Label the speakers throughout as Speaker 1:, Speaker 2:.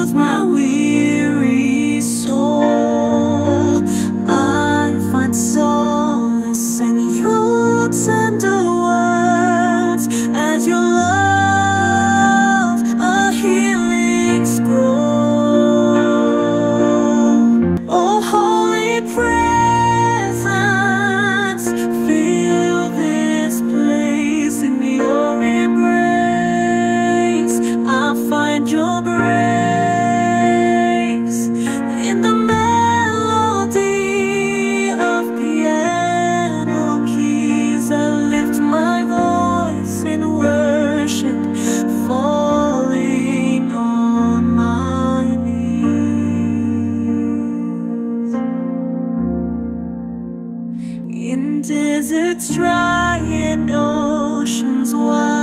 Speaker 1: soothe my weary soul. I find solace in your tender words, as your love a healing scroll. Oh, holy presence, fill this place. In your embrace I find your grace. In the melody of piano keys, I lift my voice in worship, falling on my knees. In deserts dry and oceans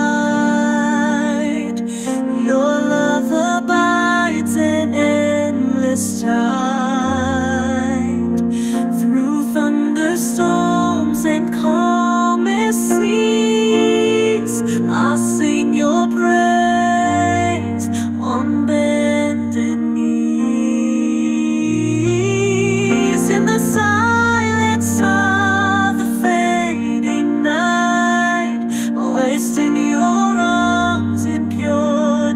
Speaker 1: wide, your love abides in endless tide. Through thunderstorms and calmest seas, I'll sing your praise on bended knees. In the silence of the fading night, placed in your arms in pure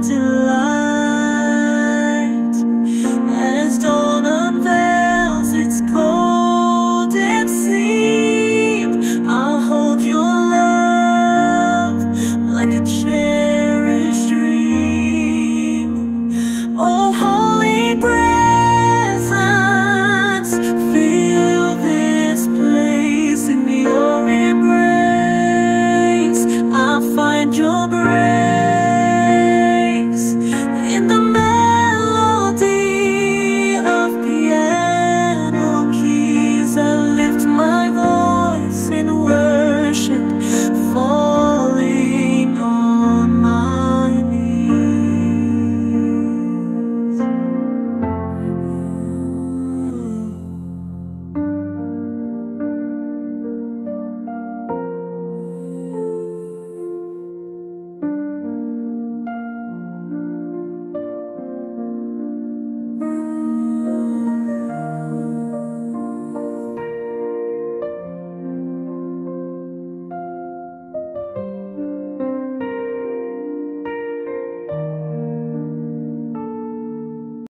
Speaker 1: delight. As dawn unveils its golden seam, I'll hold your love like a cherished dream. Oh,